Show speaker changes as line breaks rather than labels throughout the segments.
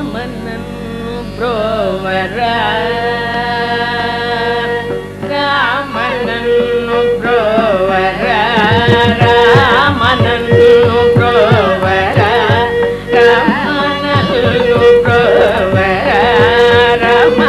ರಾಮನನ್ನು ಬ್ರೋವರ ರಾಮನನ್ನು ಬ್ರೋವರ ರಾಮನನ್ನು ಬ್ರೋವರ ರಾಮನನ್ನು ಬ್ರೋವರ ರಾಮ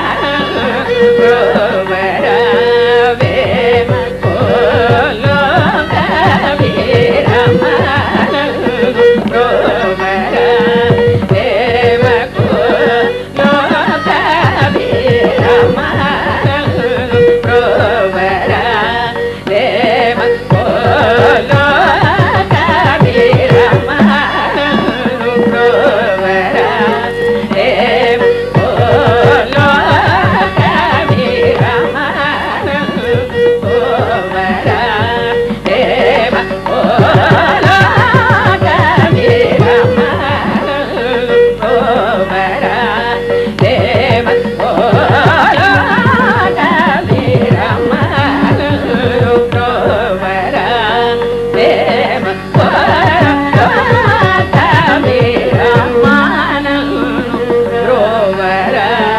ಬ್ರೋವರ ವೇಮ ಕೋಲೋ ಕವಿ ರಾಮನನ್ನು ಬ್ರೋವರ ವೇಮ ಕೋಲೋ ಕವಿ ರಾಮನನ್ನು ಬ್ರೋವರ ವೇಮ ಕೋಲೋ ಕವಿ ರಾಮನನ್ನು ಬ್ರೋವರ ವೇಮ ಕೋಲೋ ಕವಿ ರಾಮನನ್ನು ಬ್ರೋವರ ವೇಮ ಕೋಲೋ ಕವಿ ರಾಮನನ್ನು ಬ್ರೋವರ ವೇಮ ಕೋಲೋ ಕವಿ ರಾಮನನ್ನು ಬ್ರೋವರ ವೇಮ ಕೋಲೋ ಕವಿ ರಾಮನನ್ನು ಬ್ರೋವರ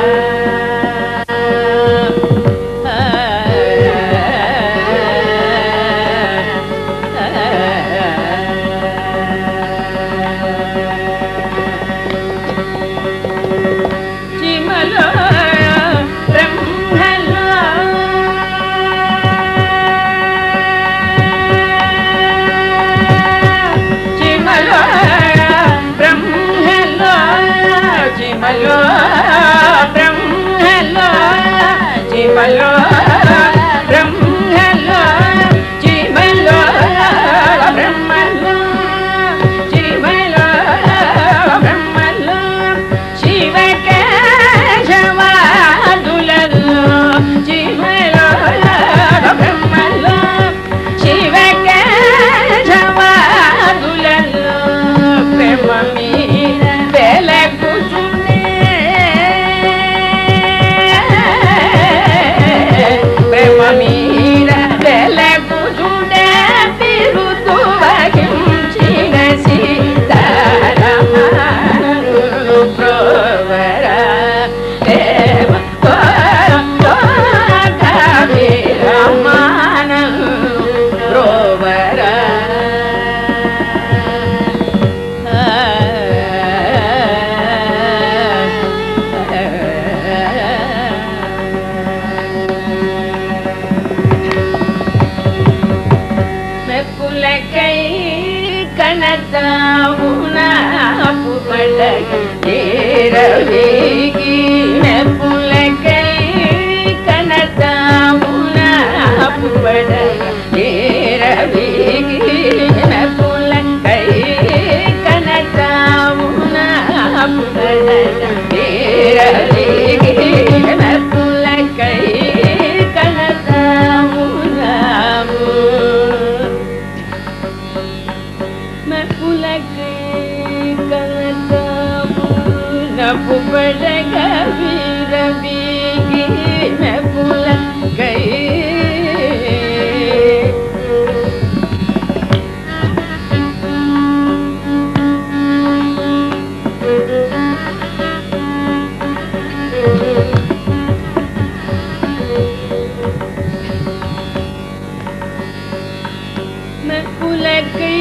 ಚಿಮಲೋ ಬ್ರಹ್ಮಲೋ ಚಿಮಲೋ ಬ್ರಹ್ಮಲೋ ಚಿಮಲೋ ಬ್ರಹ್ಮಲೋ ಚಿಮಲೋ ಬ್ರಹ್ಮಲೋ ಚಿಮಲೋ ಬ್ರಹ್ಮಲೋ ಚಿಮಲೋ ಬ್ರಹ್ಮಲೋ ಶಿವಕೇಶವಾದುಲೋ ಚಿಮಲೋ ಬ್ರಹ್ಮಲೋ ಶಿವಕೇಶವಾದುಲೋ ಪ್ರೇಮ ಮೀರ ಬೆಳಗುಚುನೆ ಪ್ರೇಮ ಮೀರ ಬೆಳಗುಚುನೆ ಬಿರುದು ವಹಿಂಚಿನ ಸೀತಾರಾಮನನ್ನು ಬ್ರೋವರ ದೇವ ಕೋಲೋ ಕವಿ ರಾಮನನ್ನು ಬ್ರೋವರ ಮೆಪ್ಪುಲಕೈ ಕಣತಾವುನ ಪುಪಡಗ ಏರವೇಗಿ ಮೆಪ್ಪುಲಕೈ ಕಣತಾವುನ ಪುಪಡಗ ಏರವೇಗಿ ಮೆಪ್ಪುಲಕೈ ಕಣತಾವುನ ಪುಪಡಗ ಏರವೇಗಿ ಮೆಪ್ಪುಲಕೈ ಕಣತಾವುನ ಪುಪಡಗ ವೀರವೀಗಿ ಮೆಪ್ಪುಲಕೈ ಮೆಪ್ಪುಲಕೈ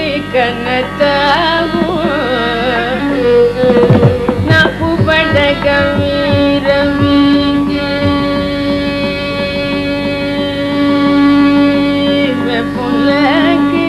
ಕನತಾವು ಪುಪಡಗ ವೀರವೀಗಿ ಮೆಪ್ಪುಲಕೈ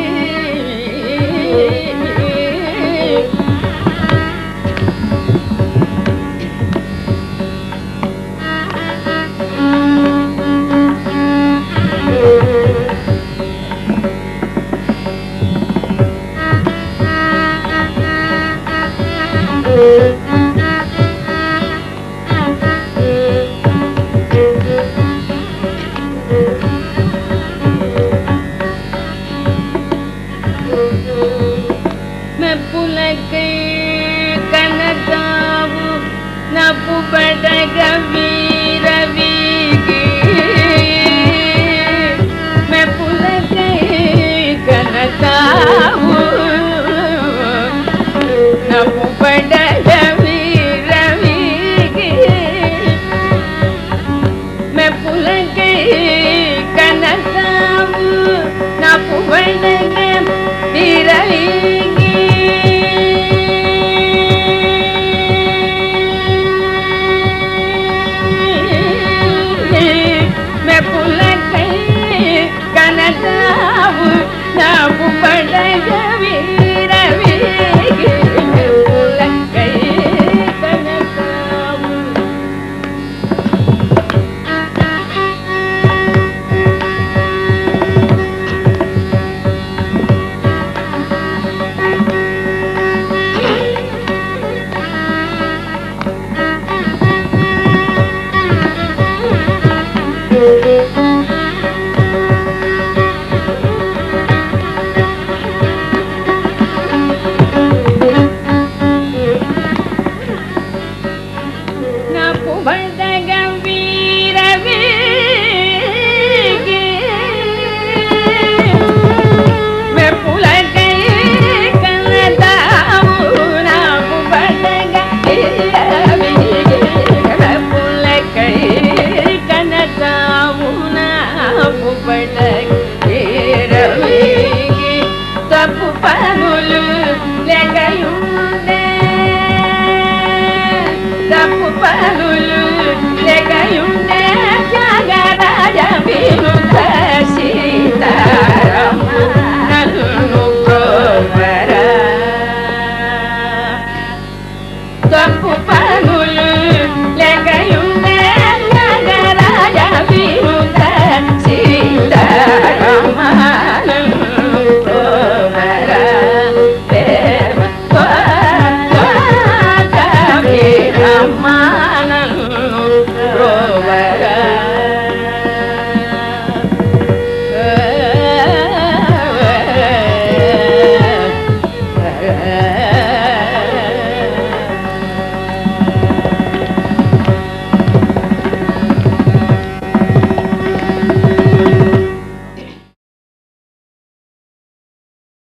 படகை